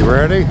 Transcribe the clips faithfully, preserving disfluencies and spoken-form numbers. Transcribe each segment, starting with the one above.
You ready?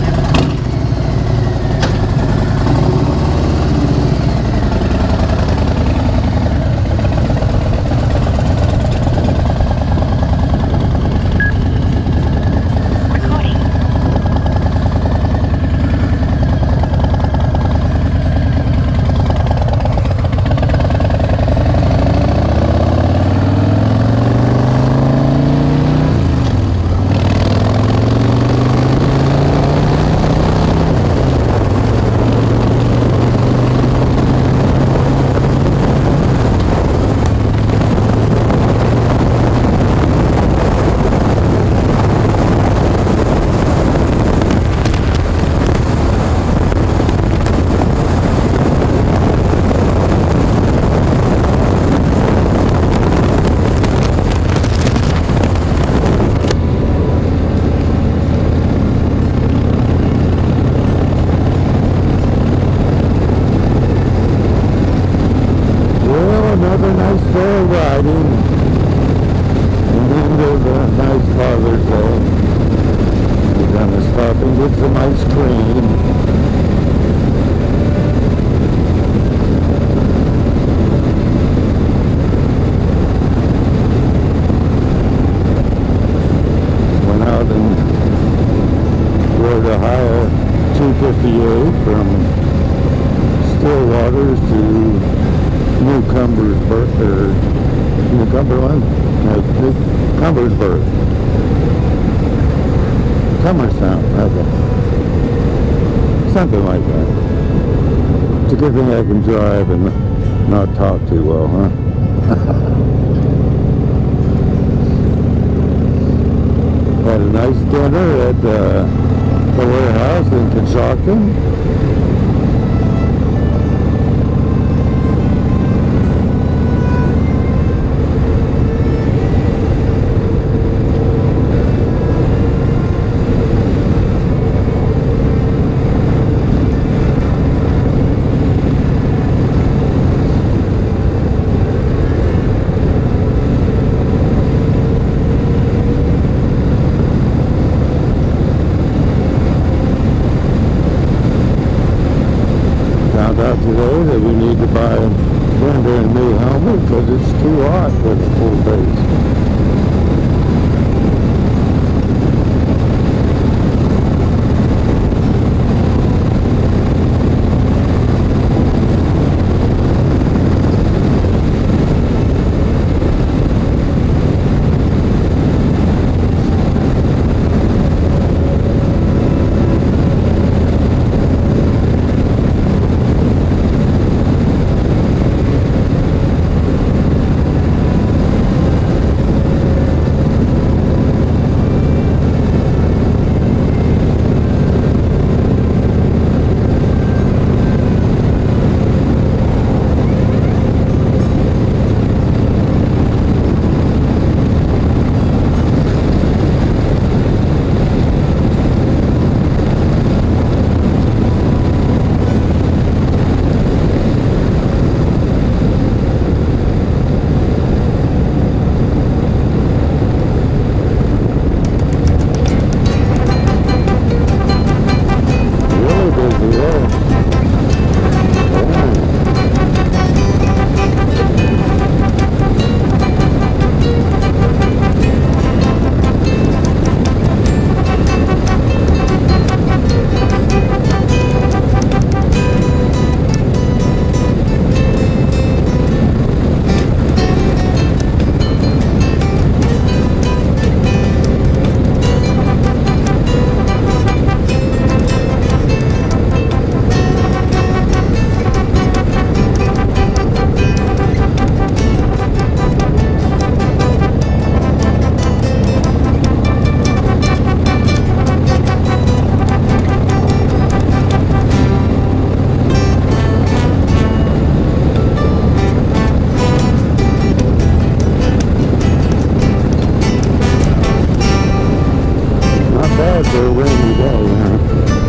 Another nice day of riding, and then there's a nice Father's Day. We're gonna stop and get some ice cream. Went out and rode a higher two fifty-eight from Stillwater to Newcomerstown, or Newcumberland? No, Newcomerstown. Newcomerstown, okay. Something like that. It's a good thing I can drive and not talk too well, huh? Had a nice dinner at uh, the warehouse in Coshocton. Found out today that we need to buy Brenda a new helmet because it's too hot for the full base. For a rainy day, huh?